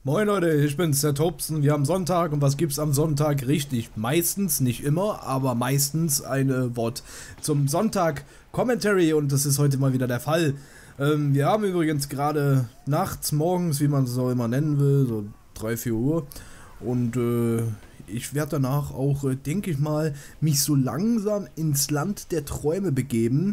Moin Leute, ich bin's, der Tobsen. Wir haben Sonntag und was gibt's am Sonntag? Richtig, meistens, nicht immer, aber meistens ein Wort zum Sonntag Commentary und das ist heute mal wieder der Fall. Wir haben übrigens gerade nachts, morgens, wie man es auch immer nennen will, so 3, 4 Uhr und ich werde danach auch, denke ich mal, mich so langsam ins Land der Träume begeben.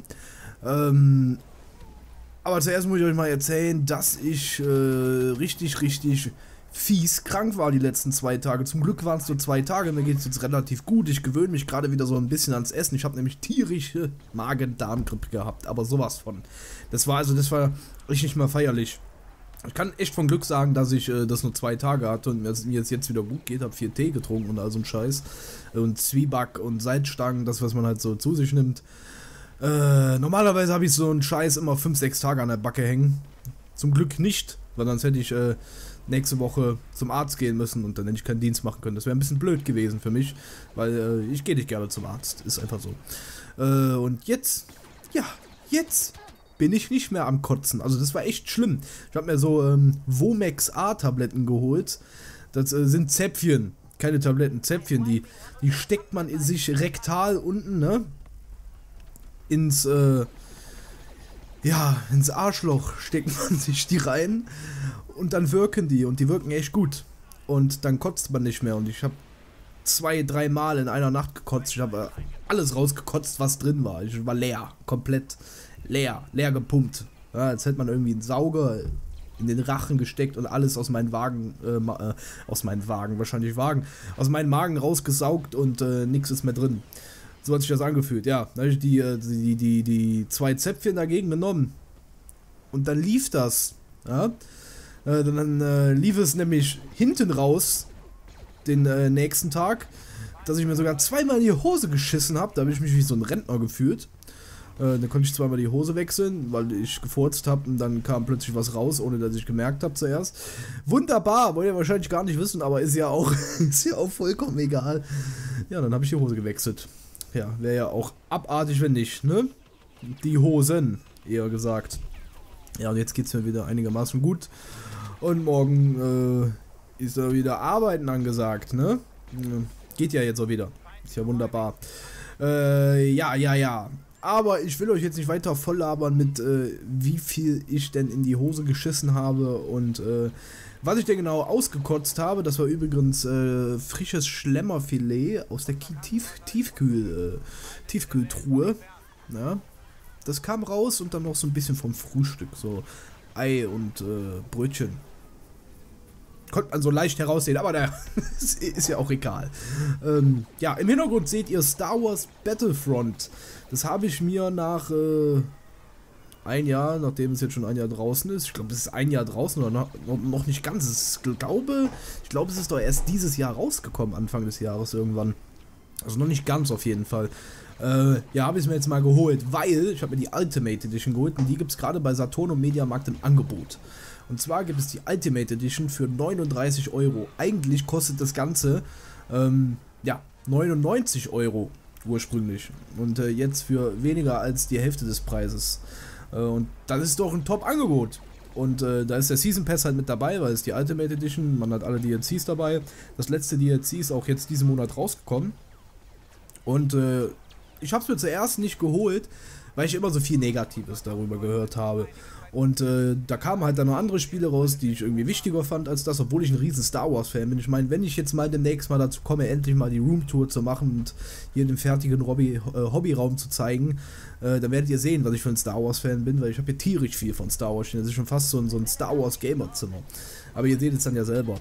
Aber zuerst muss ich euch mal erzählen, dass ich richtig fies krank war die letzten 2 Tage. Zum Glück waren es nur 2 Tage, mir geht es jetzt relativ gut. Ich gewöhne mich gerade wieder so ein bisschen ans Essen. Ich habe nämlich tierische Magen-Darm-Grippe gehabt, aber sowas von. Das war richtig mal feierlich. Ich kann echt von Glück sagen, dass ich das nur 2 Tage hatte und mir jetzt wieder gut geht. Habe 4 Tee getrunken und all so ein Scheiß. Und Zwieback und Salzstangen, das was man halt so zu sich nimmt. Normalerweise habe ich so einen Scheiß immer 5, 6 Tage an der Backe hängen. Zum Glück nicht, weil sonst hätte ich nächste Woche zum Arzt gehen müssen und dann hätte ich keinen Dienst machen können. Das wäre ein bisschen blöd gewesen für mich, weil ich gehe nicht gerne zum Arzt. Ist einfach so. Und jetzt bin ich nicht mehr am Kotzen. Also das war echt schlimm. Ich habe mir so Womex A-Tabletten geholt. Das sind Zäpfchen, keine Tabletten, Zäpfchen. Die steckt man in sich rektal unten, ne? Ins Arschloch steckt man sich die rein und dann wirken die und die wirken echt gut und dann kotzt man nicht mehr und ich habe 2, 3 Mal in einer Nacht gekotzt. Ich habe alles rausgekotzt, was drin war. Ich war leer, komplett leer gepumpt. Ja, als hätte man irgendwie einen Sauger in den Rachen gesteckt und alles aus meinen Wagen, aus meinen Magen rausgesaugt und nichts ist mehr drin. So hat sich das angefühlt, ja. Da habe ich die 2 Zäpfchen dagegen genommen. Und dann lief das. Ja. Dann lief es nämlich hinten raus, den nächsten Tag, dass ich mir sogar 2-mal in die Hose geschissen habe. Da habe ich mich wie so ein Rentner gefühlt. Dann konnte ich 2-mal die Hose wechseln, weil ich gefurzt habe und dann kam plötzlich was raus, ohne dass ich gemerkt habe zuerst. Wunderbar, wollt ihr wahrscheinlich gar nicht wissen, aber ist ja auch vollkommen egal. Ja, dann habe ich die Hose gewechselt. Ja, wäre ja auch abartig, wenn nicht, ne? Die Hosen, eher gesagt. Ja, und jetzt geht's mir wieder einigermaßen gut. Und morgen ist ja wieder Arbeiten angesagt, ne? Geht ja jetzt auch wieder. Ist ja wunderbar. Ja. Aber ich will euch jetzt nicht weiter voll labern mit, wie viel ich denn in die Hose geschissen habe und, was ich denn genau ausgekotzt habe. Das war übrigens frisches Schlemmerfilet aus der Tiefkühltruhe. Ja. Das kam raus und dann noch so ein bisschen vom Frühstück, so Ei und Brötchen. Konnte man so leicht heraussehen, aber naja, ist ja auch egal. Ja, im Hintergrund seht ihr Star Wars Battlefront. Das habe ich mir nach 1 Jahr, nachdem es jetzt schon 1 Jahr draußen ist, ich glaube, es ist 1 Jahr draußen oder noch nicht ganz. Ich glaube, es ist doch erst dieses Jahr rausgekommen, Anfang des Jahres irgendwann. Also noch nicht ganz auf jeden Fall. Ja, habe ich es mir jetzt mal geholt, weil ich habe mir die Ultimate Edition geholt und die gibt es gerade bei Saturn und Mediamarkt im Angebot. Und zwar gibt es die Ultimate Edition für 39 Euro. Eigentlich kostet das Ganze, 99 Euro ursprünglich. Und jetzt für weniger als die Hälfte des Preises. Und das ist doch ein Top-Angebot. Und da ist der Season Pass halt mit dabei, weil es die Ultimate Edition, man hat alle DLCs dabei. Das letzte DLC ist auch jetzt diesen Monat rausgekommen. Und ich habe es mir zuerst nicht geholt, weil ich immer so viel Negatives darüber gehört habe. Und da kamen halt dann noch andere Spiele raus, die ich irgendwie wichtiger fand als das, obwohl ich ein riesen Star Wars Fan bin. Ich meine, wenn ich jetzt mal demnächst mal dazu komme, endlich mal die Roomtour zu machen und hier den fertigen Hobbyraum zu zeigen, dann werdet ihr sehen, was ich für ein Star Wars Fan bin, weil ich habe hier tierisch viel von Star Wars. Das ist schon fast so ein Star Wars Gamerzimmer. Aber ihr seht es dann ja selber.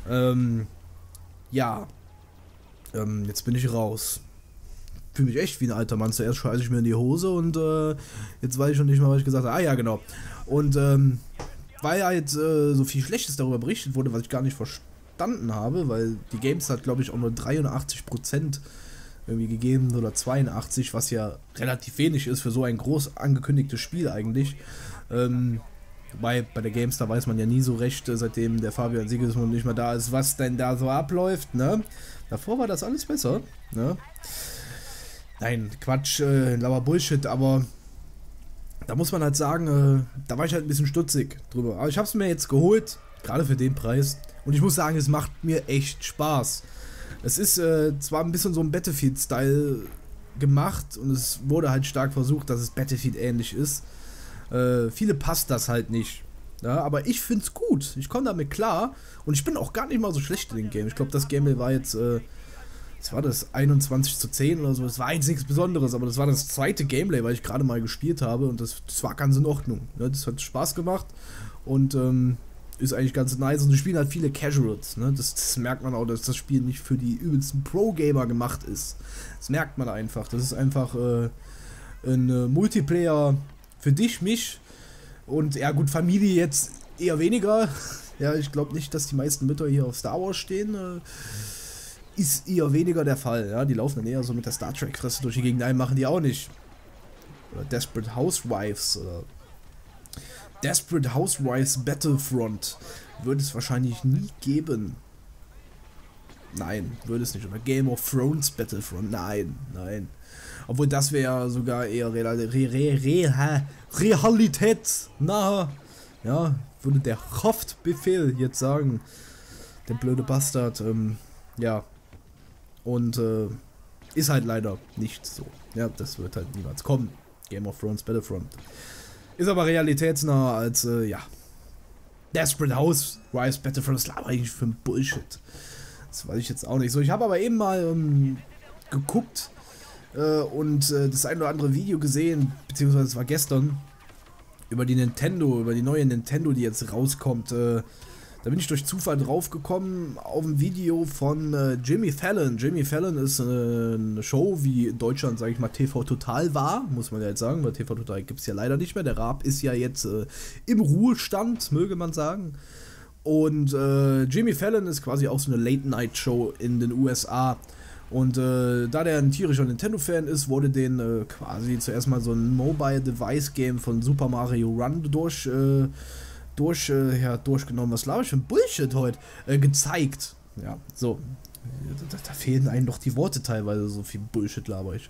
Jetzt bin ich raus. Fühle mich echt wie ein alter Mann. Zuerst scheiße ich mir in die Hose und jetzt weiß ich schon nicht mal, was ich gesagt habe. Ah ja, genau. Und weil halt so viel Schlechtes darüber berichtet wurde, was ich gar nicht verstanden habe, weil die Games hat, glaube ich, auch nur 83% irgendwie gegeben oder 82, was ja relativ wenig ist für so ein groß angekündigtes Spiel eigentlich. Wobei, bei der GameStar weiß man ja nie so recht, seitdem der Fabian Sigismund nicht mehr da ist, was denn da so abläuft, ne? Davor war das alles besser, ne? Nein, Quatsch, lauer Bullshit, aber da muss man halt sagen, da war ich halt ein bisschen stutzig drüber. Aber ich habe es mir jetzt geholt, gerade für den Preis. Und ich muss sagen, es macht mir echt Spaß. Es ist zwar ein bisschen so ein Battlefield-Style gemacht und es wurde halt stark versucht, dass es Battlefield ähnlich ist. Viele passt das halt nicht. Ja, aber ich find's gut. Ich komme damit klar. Und ich bin auch gar nicht mal so schlecht in dem Game. Ich glaube, das Game war jetzt, was war das, 21:10 oder so. Das war jetzt nichts Besonderes, aber das war das zweite Gameplay, weil ich gerade mal gespielt habe. Und das war ganz in Ordnung. Ne? Das hat Spaß gemacht. Und ist eigentlich ganz nice. Und es spielen halt viele Casuals. Ne? Das merkt man auch, dass das Spiel nicht für die übelsten Pro-Gamer gemacht ist. Das merkt man einfach. Das ist einfach ein Multiplayer für dich, mich. Und ja gut, Familie jetzt eher weniger. Ja, ich glaube nicht, dass die meisten Mütter hier auf Star Wars stehen. Ist eher weniger der Fall. Ja, die laufen dann eher so mit der Star Trek-Fresse durch die Gegend. Nein, machen die auch nicht. Oder Desperate Housewives. Oder Desperate Housewives Battlefront. Würde es wahrscheinlich nie geben. Nein, würde es nicht. Oder Game of Thrones Battlefront. Nein, nein. Obwohl das wäre ja sogar eher Realität nahe. Ja, würde der Haftbefehl jetzt sagen. Der blöde Bastard. Ja. Und ist halt leider nicht so. Ja, das wird halt niemals kommen. Game of Thrones Battlefront. Ist aber realitätsnah als, ja. Desperate Housewives Battlefront. Das war eigentlich für ein Bullshit. Das weiß ich jetzt auch nicht so. Ich habe aber eben mal geguckt und das ein oder andere Video gesehen, beziehungsweise es war gestern, über die Nintendo, über die neue Nintendo, die jetzt rauskommt. Da bin ich durch Zufall draufgekommen auf ein Video von Jimmy Fallon. Jimmy Fallon ist eine Show, wie in Deutschland, sage ich mal, TV Total war, muss man ja jetzt sagen, weil TV Total gibt es ja leider nicht mehr. Der Raab ist ja jetzt im Ruhestand, möge man sagen. Und Jimmy Fallon ist quasi auch so eine Late-Night-Show in den USA. Und da der ein tierischer Nintendo-Fan ist, wurde den quasi zuerst mal so ein Mobile-Device-Game von Super Mario Run durchgenommen. Was laber ich für ein Bullshit heute? Gezeigt. Ja, so. Da fehlen einem doch die Worte teilweise, so viel Bullshit laber ich.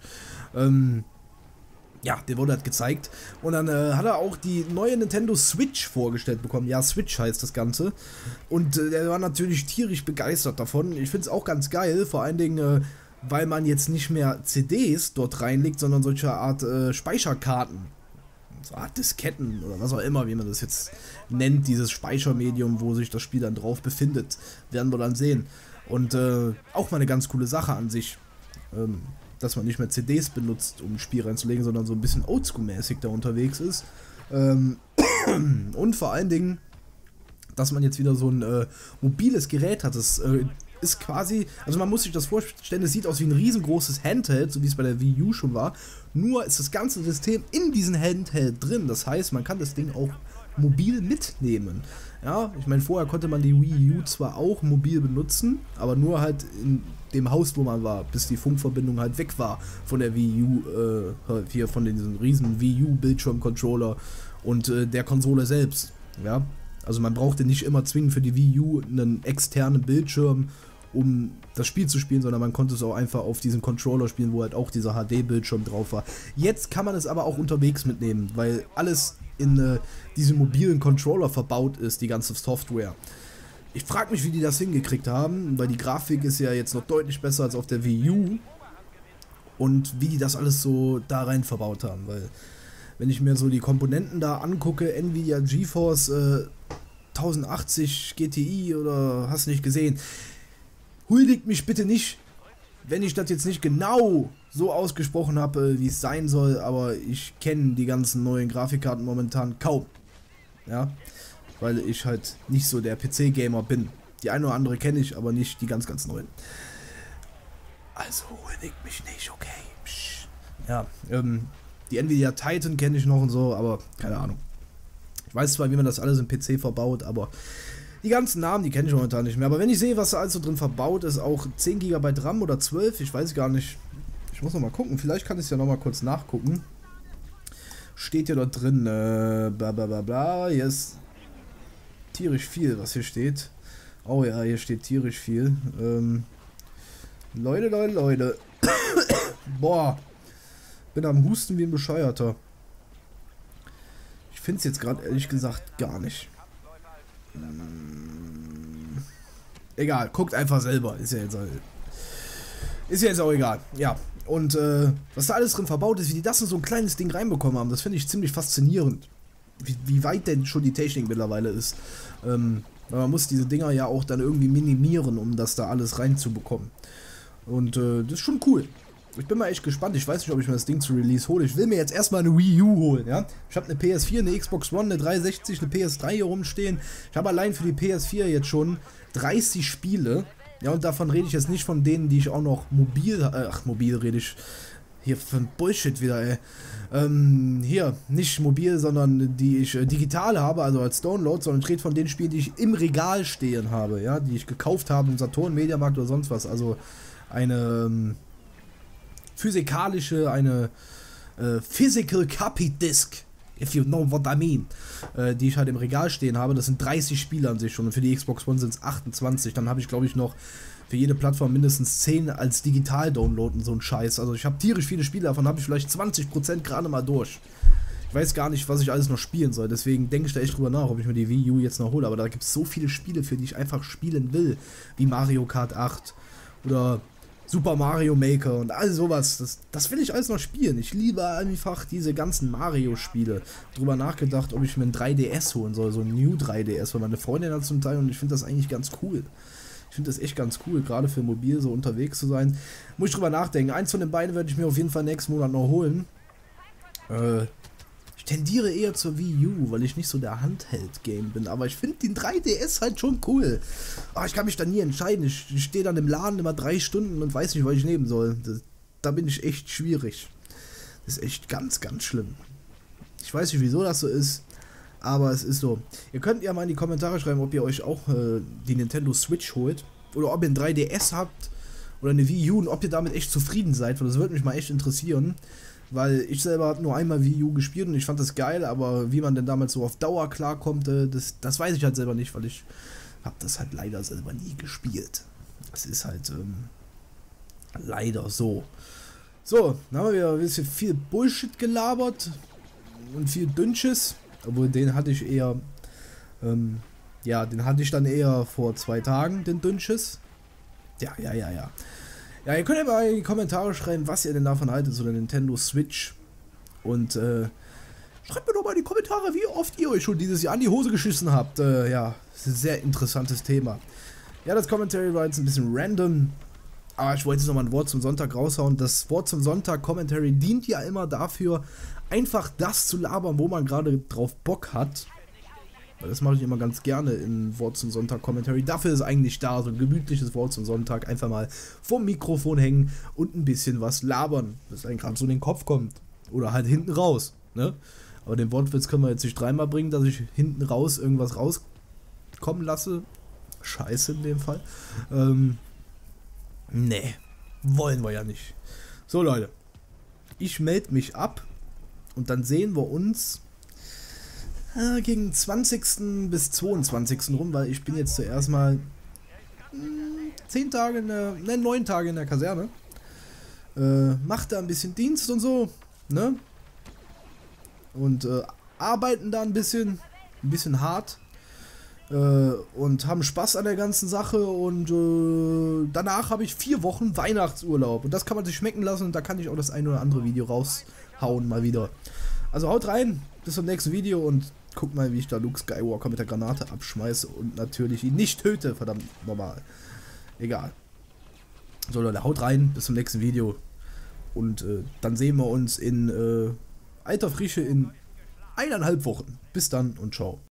Ja, der wurde halt gezeigt. Und dann hat er auch die neue Nintendo Switch vorgestellt bekommen. Ja, Switch heißt das Ganze. Und der war natürlich tierisch begeistert davon. Ich finde es auch ganz geil, vor allen Dingen, weil man jetzt nicht mehr CDs dort reinlegt, sondern solche Art Speicherkarten. So Art Disketten oder was auch immer, wie man das jetzt nennt, dieses Speichermedium, wo sich das Spiel dann drauf befindet. Werden wir dann sehen. Und auch mal eine ganz coole Sache an sich. Dass man nicht mehr CDs benutzt, um ein Spiel reinzulegen, sondern so ein bisschen Oldschool-mäßig da unterwegs ist. Und vor allen Dingen, dass man jetzt wieder so ein mobiles Gerät hat. Das ist quasi, also man muss sich das vorstellen, es sieht aus wie ein riesengroßes Handheld, so wie es bei der Wii U schon war. Nur ist das ganze System in diesem Handheld drin. Das heißt, man kann das Ding auch mobil mitnehmen. Ja, ich meine, vorher konnte man die Wii U zwar auch mobil benutzen, aber nur halt in dem Haus, wo man war, bis die Funkverbindung halt weg war von der Wii U, hier von diesem riesen Wii U Bildschirmcontroller und der Konsole selbst. Ja, also man brauchte nicht immer zwingend für die Wii U einen externen Bildschirm, um das Spiel zu spielen, sondern man konnte es auch einfach auf diesem Controller spielen, wo halt auch dieser HD-Bildschirm drauf war. Jetzt kann man es aber auch unterwegs mitnehmen, weil alles in diesem mobilen Controller verbaut ist, die ganze Software. Ich frage mich, wie die das hingekriegt haben, weil die Grafik ist ja jetzt noch deutlich besser als auf der Wii U und wie die das alles so da rein verbaut haben, weil wenn ich mir so die Komponenten da angucke, Nvidia GeForce 1080 GTI oder hast nicht gesehen, huldigt mich bitte nicht, wenn ich das jetzt nicht genau so ausgesprochen habe, wie es sein soll, aber ich kenne die ganzen neuen Grafikkarten momentan kaum. Ja, weil ich halt nicht so der PC-Gamer bin. Die eine oder andere kenne ich, aber nicht die ganz, ganz neuen. Also huldigt mich nicht, okay. Psch. Ja, die Nvidia Titan kenne ich noch und so, aber keine Ahnung. Ich weiß zwar, wie man das alles im PC verbaut, aber die ganzen Namen, die kenne ich momentan nicht mehr. Aber wenn ich sehe, was da alles so drin verbaut ist, auch 10 GB RAM oder 12, ich weiß gar nicht. Ich muss noch mal gucken, vielleicht kann ich es ja noch mal kurz nachgucken. Steht ja dort drin, bla bla bla bla, hier ist tierisch viel, was hier steht. Oh ja, hier steht tierisch viel. Leute. Boah, bin am Husten wie ein Bescheuerter. Ich finde es jetzt gerade ehrlich gesagt gar nicht. Egal, guckt einfach selber. Ist ja jetzt auch egal. Ja. Und was da alles drin verbaut ist, wie die das in so ein kleines Ding reinbekommen haben, das finde ich ziemlich faszinierend. Wie weit denn schon die Technik mittlerweile ist. Weil man muss diese Dinger ja auch dann irgendwie minimieren, um das da alles reinzubekommen. Und das ist schon cool. Ich bin mal echt gespannt. Ich weiß nicht, ob ich mir das Ding zu Release hole. Ich will mir jetzt erstmal eine Wii U holen, ja. Ich habe eine PS4, eine Xbox One, eine 360, eine PS3 hier rumstehen. Ich habe allein für die PS4 jetzt schon 30 Spiele. Ja, und davon rede ich jetzt nicht von denen, die ich auch noch mobil rede ich. Hier für ein Bullshit wieder, ey. Hier, nicht mobil, sondern die ich digital habe, also als Download, sondern ich rede von den Spielen, die ich im Regal stehen habe, ja, die ich gekauft habe im Saturn, Mediamarkt oder sonst was. Also eine physikalische, eine Physical Copy Disc, if you know what I mean, die ich halt im Regal stehen habe. Das sind 30 Spiele an sich schon und für die Xbox One sind es 28. Dann habe ich, glaube ich, noch für jede Plattform mindestens 10 als Digital-Download und so ein Scheiß. Also ich habe tierisch viele Spiele, davon habe ich vielleicht 20% gerade mal durch. Ich weiß gar nicht, was ich alles noch spielen soll, deswegen denke ich da echt drüber nach, ob ich mir die Wii U jetzt noch hole. Aber da gibt es so viele Spiele, für die ich einfach spielen will, wie Mario Kart 8 oder Super Mario Maker und all sowas. Das will ich alles noch spielen. Ich liebe einfach diese ganzen Mario-Spiele. Drüber nachgedacht, ob ich mir einen 3DS holen soll, so ein New 3DS, weil meine Freundin hat zum Teil und ich finde das eigentlich ganz cool. Ich finde das echt ganz cool, gerade für mobil so unterwegs zu sein. Muss ich drüber nachdenken. Eins von den beiden werde ich mir auf jeden Fall nächsten Monat noch holen. Ich tendiere eher zur Wii U, weil ich nicht so der Handheld-Game bin. Aber ich finde den 3DS halt schon cool. Ich kann mich da nie entscheiden. Ich stehe dann im Laden immer 3 Stunden und weiß nicht, was ich nehmen soll. Da bin ich echt schwierig. Das ist echt ganz, ganz schlimm. Ich weiß nicht, wieso das so ist. Aber es ist so. Ihr könnt ja mal in die Kommentare schreiben, ob ihr euch auch die Nintendo Switch holt. Oder ob ihr ein 3DS habt. Oder eine Wii U und ob ihr damit echt zufrieden seid. Weil das würde mich mal echt interessieren. Weil ich selber habe nur einmal Wii U gespielt und ich fand das geil. Aber wie man denn damals so auf Dauer klarkommt, das weiß ich halt selber nicht. Weil ich habe das halt leider selber nie gespielt. Das ist halt leider so. So, dann haben wir wieder ein bisschen viel Bullshit gelabert. Und viel Dünnsches. Obwohl, den hatte ich eher, ja, den hatte ich dann eher vor 2 Tagen, den Dünnsches. Ja. Ja, ihr könnt ja mal in die Kommentare schreiben, was ihr denn davon haltet, zu der Nintendo Switch. Und, schreibt mir doch mal in die Kommentare, wie oft ihr euch schon dieses Jahr an die Hose geschissen habt. Ja, das ist ein sehr interessantes Thema. Ja, das Commentary war jetzt ein bisschen random. Aber ich wollte jetzt nochmal ein Wort zum Sonntag raushauen. Das Wort zum Sonntag Commentary dient ja immer dafür, einfach das zu labern, wo man gerade drauf Bock hat. Weil das mache ich immer ganz gerne in Wort zum Sonntag Commentary. Dafür ist es eigentlich da, so ein gemütliches Wort zum Sonntag. Einfach mal vorm Mikrofon hängen und ein bisschen was labern, das einem gerade so in den Kopf kommt. Oder halt hinten raus, ne? Aber den Wortwitz können wir jetzt nicht 3-mal bringen, dass ich hinten raus irgendwas rauskommen lasse. Scheiße in dem Fall. Nee, wollen wir ja nicht. So Leute, ich melde mich ab und dann sehen wir uns gegen 20. bis 22. rum, weil ich bin jetzt zuerst mal 9 Tage in der Kaserne. Mach da ein bisschen Dienst und so, ne? Und arbeiten da ein bisschen hart. Und haben Spaß an der ganzen Sache und danach habe ich 4 Wochen Weihnachtsurlaub und das kann man sich schmecken lassen und da kann ich auch das ein oder andere Video raushauen mal wieder. Also haut rein, bis zum nächsten Video und guckt mal, wie ich da Luke Skywalker mit der Granate abschmeiße und natürlich ihn nicht töte, verdammt normal. Egal. So Leute, haut rein, bis zum nächsten Video und dann sehen wir uns in alter Frische in 1,5 Wochen. Bis dann und ciao.